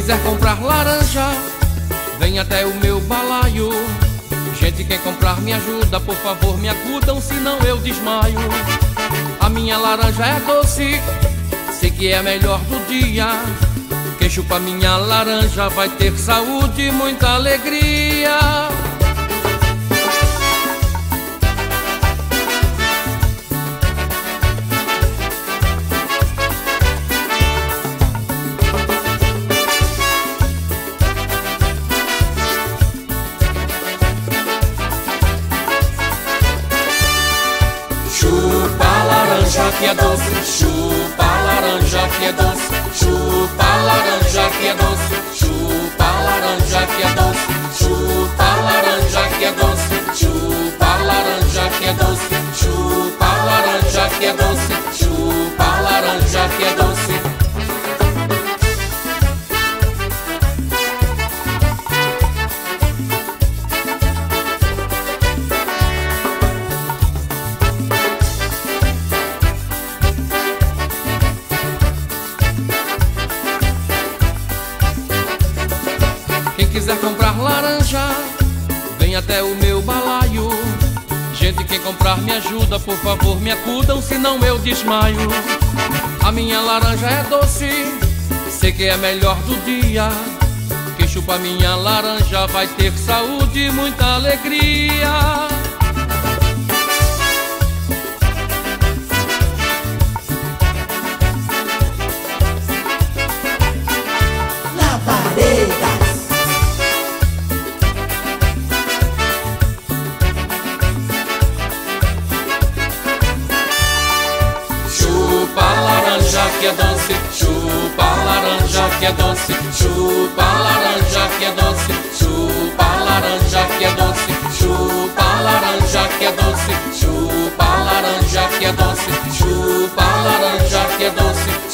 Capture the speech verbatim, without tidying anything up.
quiser comprar laranja, vem até o meu balaio. Gente, quem comprar me ajuda, por favor me acudam, senão eu desmaio. A minha laranja é doce, sei que é a melhor do dia. Quem chupa minha laranja vai ter saúde e muita alegria. Chupa a laranja que é doce, chupa a laranja que é doce, chupa a laranja que é doce, chupa a laranja que é doce, chupa a laranja que é doce, chupa a laranja que é doce, chupa a laranja que é doce, chupa a laranja que é doce. Quem quiser comprar laranja, vem até o meu balaio. Gente, quem comprar me ajuda, por favor me acudam, senão eu desmaio. A minha laranja é doce, sei que é a melhor do dia. Quem chupa minha laranja vai ter saúde e muita alegria. Chupa a laranja que é doce, chupa a laranja que é doce, chupa a laranja que é doce, chupa a laranja que é doce, chupa a laranja que é doce, chupa a laranja que é doce, chupa a laranja que é doce.